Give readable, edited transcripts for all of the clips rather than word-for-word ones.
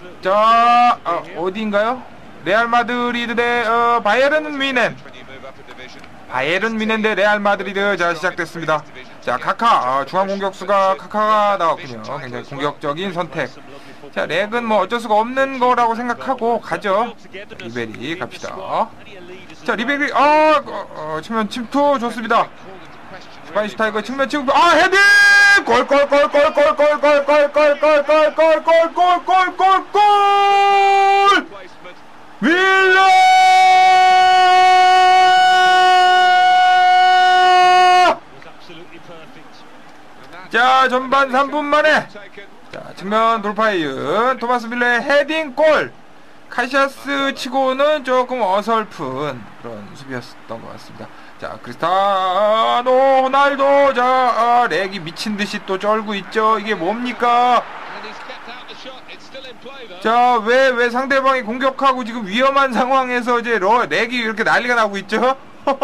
자, 어디인가요? 레알 마드리드 대 바이에른 뮌헨. 바이에른 뮌헨 대 레알 마드리드. 자, 시작됐습니다. 자, 카카, 중앙 공격수가 카카가 나왔군요. 굉장히 공격적인 선택. 자, 렉은 뭐 어쩔 수가 없는 거라고 생각하고 가죠. 리베리 갑시다. 자, 리베리 측면 침투 좋습니다. 스파니시 타이거 측면 침투. 헤딩! 골! 윌라! 자, 전반 3분 만에 자, 측면 돌파이은 토마스 밀러의 헤딩 골. 카시아스 치고는 조금 어설픈 그런 수비였던 것 같습니다. 자, 크리스티아노 호날두. 자, 렉이 미친듯이 또 쩔고 있죠. 이게 뭡니까? 자, 왜 상대방이 공격하고 지금 위험한 상황에서 이제 렉이 이렇게 난리가 나고 있죠?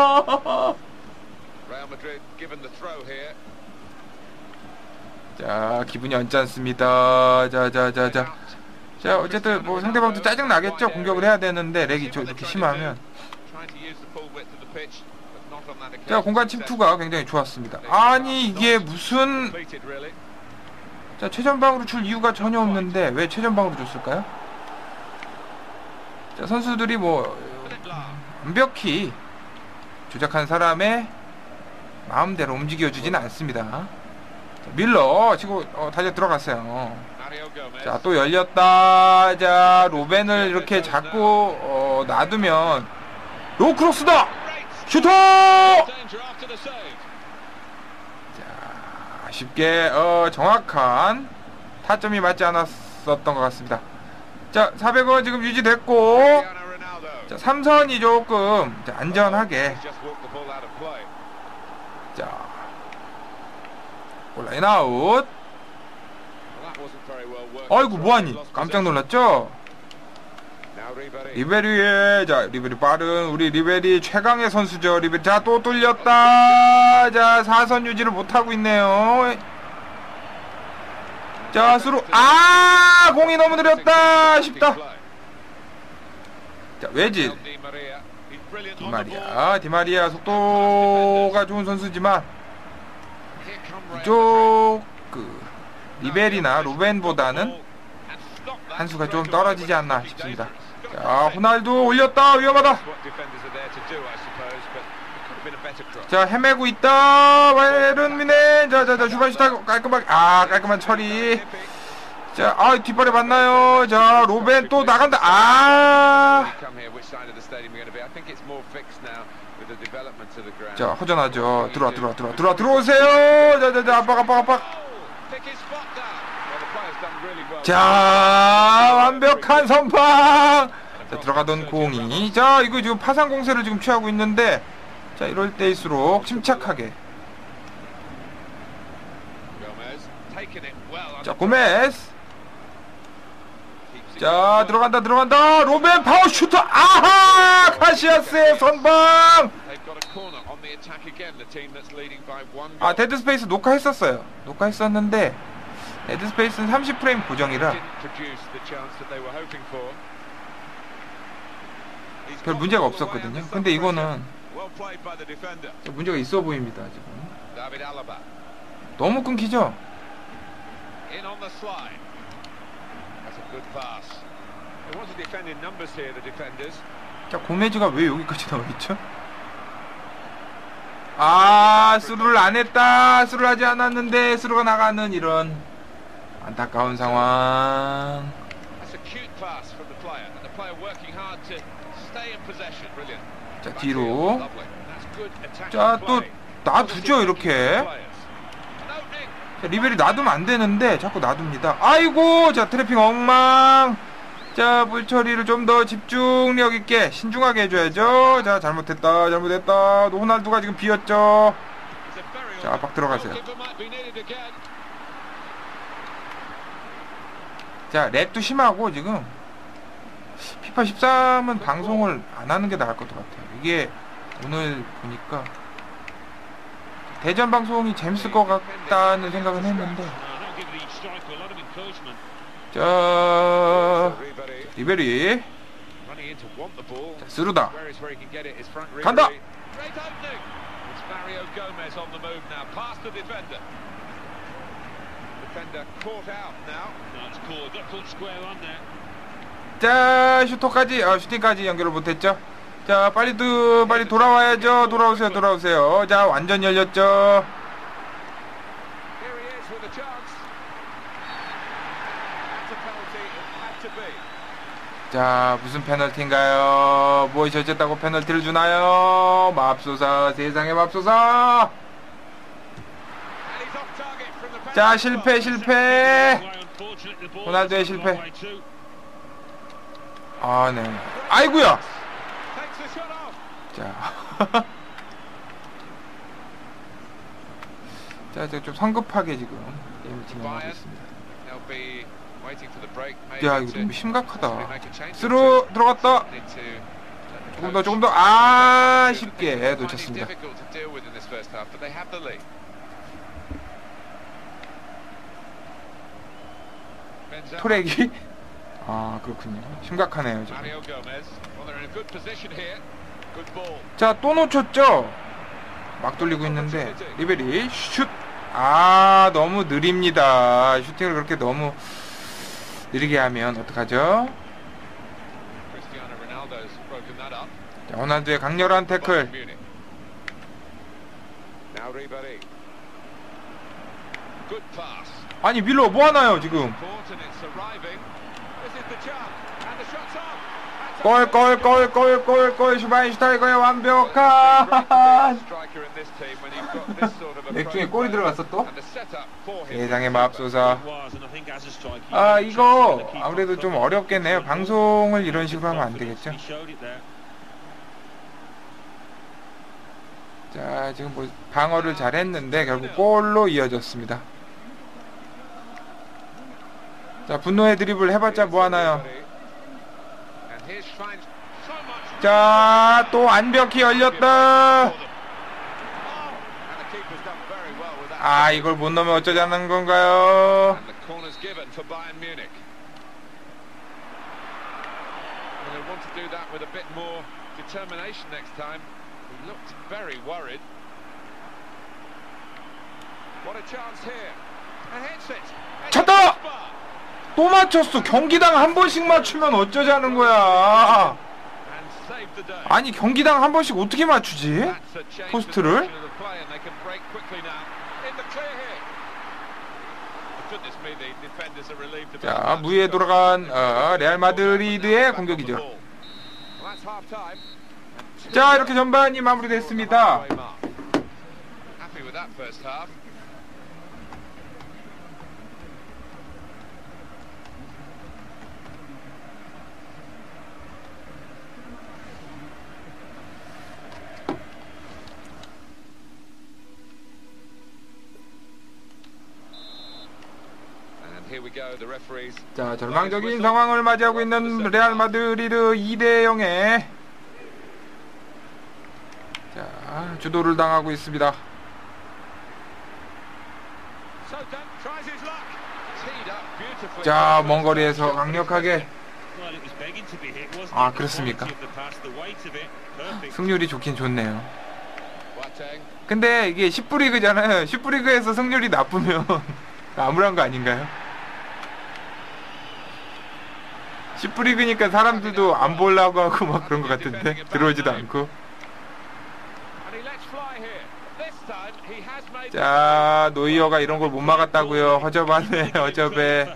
자, 기분이 언짢습니다. 자, 어쨌든 뭐 상대방도 짜증 나겠죠. 공격을 해야 되는데 렉이 이렇게 심하면. 자, 공간 침투가 굉장히 좋았습니다. 아니, 이게 무슨. 자, 최전방으로 줄 이유가 전혀 없는데 왜 최전방으로 줬을까요? 자, 선수들이 뭐 완벽히 조작한 사람의 마음대로 움직여주지는 않습니다. 자, 밀러 치고 달려 들어갔어요. 자, 또 열렸다. 자, 로벤을 이렇게 잡고 놔두면 로크로스다. 슈터! 자, 쉽게 정확한 타점이 맞지 않았었던 것 같습니다. 자, 400원 지금 유지됐고, 자, 3선이 조금 안전하게. 자, 온라인 아웃. 아이고, 뭐하니? 깜짝 놀랐죠? 리베리의, 자, 리베리 빠른, 우리 리베리 최강의 선수죠. 리베리. 자, 또 뚫렸다. 자, 4선 유지를 못하고 있네요. 자, 수루. 공이 너무 느렸다. 쉽다. 자, 외질. 디마리아 속도가 좋은 선수지만 이쪽 리베리나 로벤보다는 한 수가 좀 떨어지지 않나 싶습니다. 자, 호날두 올렸다. 위험하다. 자, 헤매고 있다. 바이에른 뮌헨. 자, 주바시타 깔끔하게. 깔끔한 처리. 자, 뒷발에 맞나요? 자, 로벤 또 나간다. 자, 허전하죠. 들어오세요. 자, 압박. 자, 완벽한 선방. 자, 들어가던 공이. 자, 이거 지금 파상 공세를 지금 취하고 있는데, 자, 이럴 때일수록 침착하게. 자, 고메스. 자, 들어간다. 로벤 파워 슈터. 카시아스의 선방. 데드 스페이스 녹화했었는데 데드 스페이스는 30프레임 고정이라 별 문제가 없었거든요. 근데 이거는 문제가 있어 보입니다. 지금 너무 끊기죠? 자, 고메즈가 왜 여기까지 나와있죠? 스루를 안했다. 스루를 하지 않았는데 스루가 나가는 이런 안타까운 상황. 자, 뒤로. 자, 또 놔두죠. 이렇게. 자, 리베리 놔두면 안되는데 자꾸 놔둡니다. 아이고. 자, 트래핑 엉망. 자, 볼 처리를 좀 더 집중력 있게 신중하게 해줘야죠. 자, 잘못했다. 호날두가 지금 비었죠. 자, 압박 들어가세요. 자, 랩도 심하고 지금 피파 13은 방송을 안 하는 게 나을 것 같아요. 이게 오늘 보니까 대전 방송이 재밌을 것 같다는 생각은 했는데, 자, 리베리. 자, 스루다. 간다. 자, 슈터까지, 슈팅까지 연결을 못했죠. 자, 빨리 돌아와야죠. 돌아오세요. 자, 완전 열렸죠. 자, 무슨 페널티인가요? 무엇이 어쨌다고 페널티를 주나요? 맙소사, 세상에 맙소사. 자, 실패. 호날두의 실패. 아, 네. 아이구야. 자. 자, 좀 성급하게 지금 게임을 진행하고 있습니다. 야, 이거 너무 심각하다. 스루 들어갔다. 조금 더 아쉽게 놓쳤습니다. 토렉이? 아, 그렇군요. 심각하네요, 지금. 자, 또 놓쳤죠? 막 돌리고 있는데 리베리 슛! 아, 너무 느립니다. 슈팅을 그렇게 너무 느리게 하면 어떡하죠? 자, 호날두의 강렬한 태클. 아니, 밀러 뭐하나요 지금? 골 슈바인슈타이거의 완벽한 맥중에 골이 들어갔어 또? 세상에 맙소사. 아, 이거 아무래도 좀 어렵겠네요. 방송을 이런 식으로 하면 안 되겠죠? 자, 지금 뭐 방어를 잘 했는데 결국 골로 이어졌습니다. 자, 분노의 드리블 해봤자 뭐하나요? 자, 또 완벽히 열렸다. 아, 이걸 못 넣으면 어쩌자는 건가요? 쳤다! 또 맞췄어. 경기당 한 번씩 맞추면 어쩌자는 거야. 아니, 경기당 한 번씩 어떻게 맞추지? 포스트를? 자, 무에 돌아간 레알 마드리드의 공격이죠. 자, 이렇게 전반이 마무리됐습니다. 자, 절망적인 상황을 맞이하고 있는 레알 마드리드 2대0에 자, 주도를 당하고 있습니다. 자, 먼 거리에서 강력하게. 아, 그렇습니까? 승률이 좋긴 좋네요. 근데 이게 10부 리그잖아요. 10부 리그에서 승률이 나쁘면 암울한 거 아닌가요? 10부 리그니까 사람들도 안 보려고 하고 막 그런 것 같은데 들어오지도 않고. 자, 노이어가 이런 걸 못 막았다고요. 허접하네, 허접해.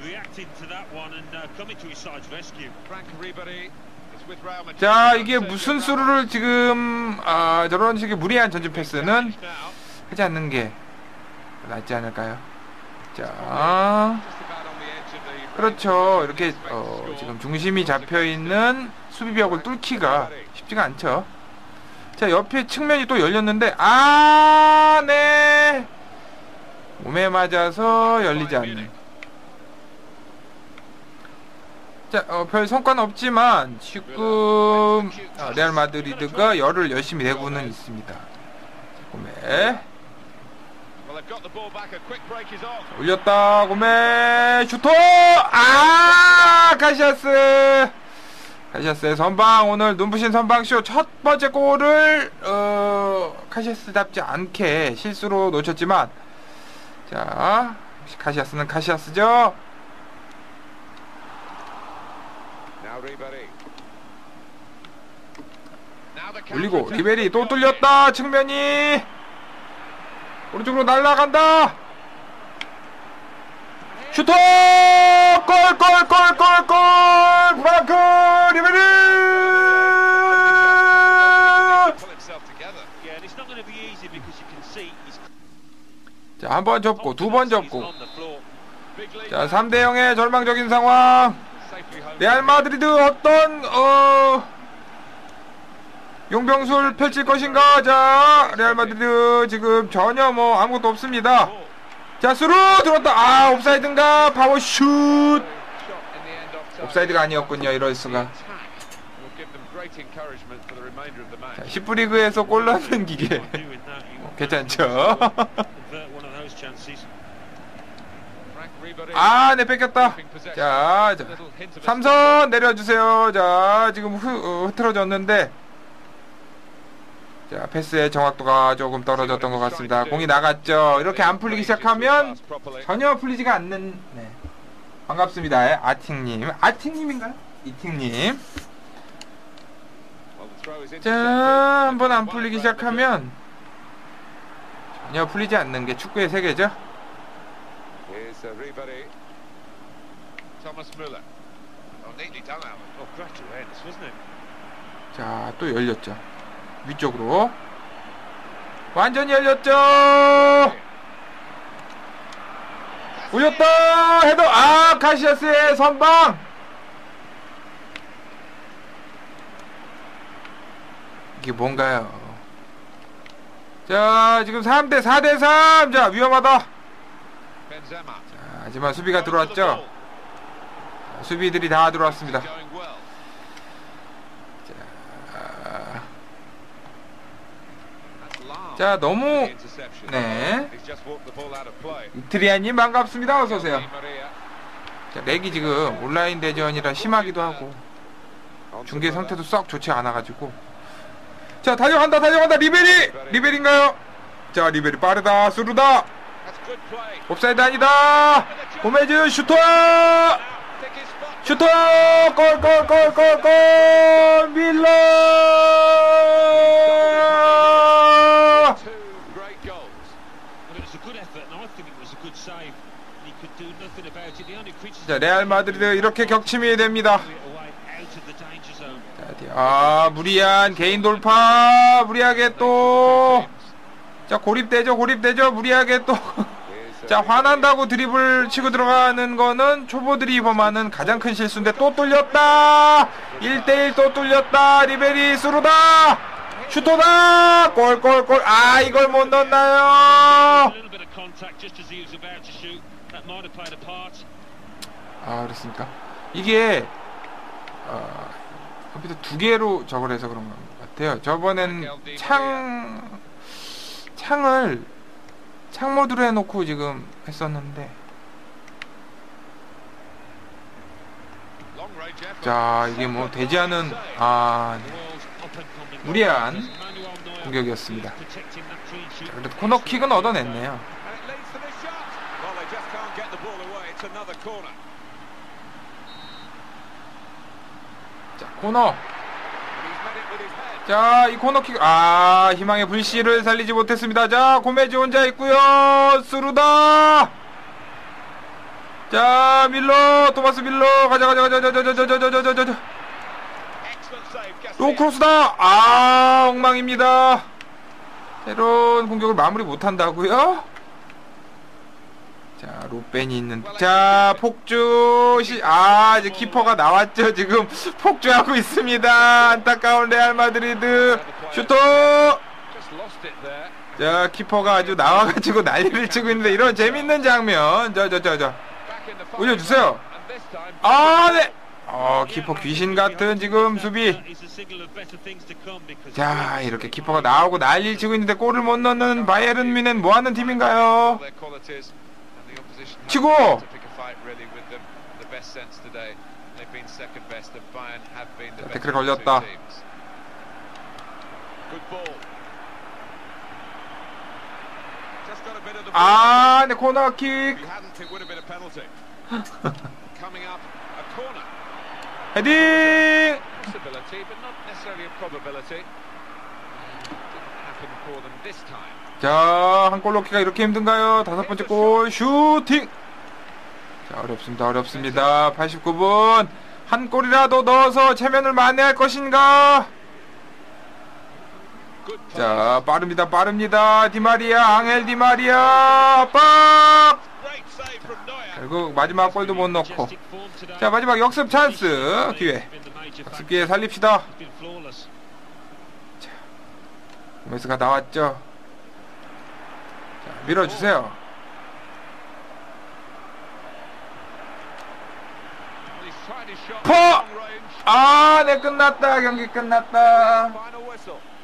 자, 이게 무슨 수루를 지금 저런 식의 무리한 전진 패스는 하지 않는 게 낫지 않을까요? 자, 그렇죠. 이렇게 지금 중심이 잡혀있는 수비벽을 뚫기가 쉽지가 않죠. 자, 옆에 측면이 또 열렸는데 네, 몸에 맞아서 열리지 않는. 자, 별 성과는 없지만 지금 레알 마드리드가 열을 열심히 내고는 있습니다. 몸에. 올렸다. 고메 슈터. 아, 카시아스의 선방. 오늘 눈부신 선방쇼 첫 번째 골을 카시아스답지 않게 실수로 놓쳤지만, 자, 카시아스는 카시아스죠. 올리고 리베리 또 뚫렸다. 측면이 오른쪽으로 날아간다. 슈터! 골! 프랑크 리베리! 자, 한 번 접고 두 번 접고, 자, 3대 0의 절망적인 상황. 레알 마드리드 어떤 용병술 펼칠 것인가? 자, 레알 마드리드 지금 전혀 뭐 아무것도 없습니다. 자, 스루 들어왔다. 아, 옵사이드인가? 파워슛. 옵사이드가 아니었군요. 이럴 수가. 자, 10부 리그에서 골 넣는 기계. 괜찮죠? 아, 네, 뺏겼다. 자, 삼선 내려주세요. 자, 지금 흐트러졌는데, 자, 패스의 정확도가 조금 떨어졌던 것 같습니다. 공이 나갔죠. 이렇게 안 풀리기 시작하면 전혀 풀리지가 않는. 네, 반갑습니다. 아팅님인가요? 이팅님. 자, 한번 안 풀리기 시작하면 전혀 풀리지 않는 게 축구의 세계죠. 자, 또 열렸죠. 위쪽으로 완전히 열렸죠. 올렸다. 헤더. 아, 카시아스의 선방. 이게 뭔가요? 자, 지금 4대3. 자, 위험하다. 자, 하지만 수비가 들어왔죠. 자, 수비들이 다 들어왔습니다. 자, 너무, 네, 이트리아님 반갑습니다. 어서오세요. 자, 렉이 지금 온라인 대전이라 심하기도 하고 중계 상태도 썩 좋지 않아가지고. 자, 달려간다. 리베리인가요? 자, 리베리 빠르다. 스루다. 옵사이드 아니다. 고메즈 슈터. 골. 밀러. 자, 레알 마드리드 이렇게 격침이 됩니다. 자, 무리한 개인 돌파. 무리하게 또, 자, 고립되죠. 무리하게 또. 자, 화난다고 드리블 치고 들어가는 거는 초보들이 범하는 가장 큰 실수인데, 또 뚫렸다. 1대1 또 뚫렸다. 리베리 스루다. 슈터다. 골. 아, 이걸 못 넣나요? 아, 그렇습니까? 이게 컴퓨터 두 개로 저걸 해서 그런 것 같아요. 저번엔 창을 창 모드로 해놓고 지금 했었는데, 자, 이게 뭐 되지 않은, 네, 무리한 공격이었습니다. 자, 그래도 코너킥은 얻어냈네요. 자, 코너. 자, 이 코너킥, 희망의 불씨를 살리지 못했습니다. 자, 고메즈 혼자 있고요. 스루다. 자, 토마스 밀러. 가자. 로크로스다. 엉망입니다. 새로운 공격을 마무리 못한다고요? 자, 로벤이 있는, 자, 폭주 이제 키퍼가 나왔죠. 지금 폭주하고 있습니다. 안타까운 레알 마드리드. 슈터. 자, 키퍼가 아주 나와가지고 난리를 치고 있는데, 이런 재밌는 장면. 자, 올려주세요. 네. 키퍼 귀신 같은 지금 수비. 자, 이렇게 키퍼가 나오고 난리를 치고 있는데 골을 못 넣는 바이에른 뮌헨 뭐 하는 팀인가요? 치고! 자, 태클 걸렸다. 아, 네, 코너킥. 헤딩! 자, 한 골 넣기가 이렇게 힘든가요? 다섯 번째 골 슈팅. 자, 어렵습니다. 어렵습니다. 89분. 한 골이라도 넣어서 체면을 만회할 것인가? 자, 빠릅니다. 빠릅니다. 디마리아, 앙헬 디마리아. 압박! 결국 마지막 골도 못 넣고. 자, 마지막 역습 찬스 기회. 역습 기회 살립시다. 자, 메스가 나왔죠. 자, 밀어주세요. 퍼! 아, 네, 끝났다. 경기 끝났다.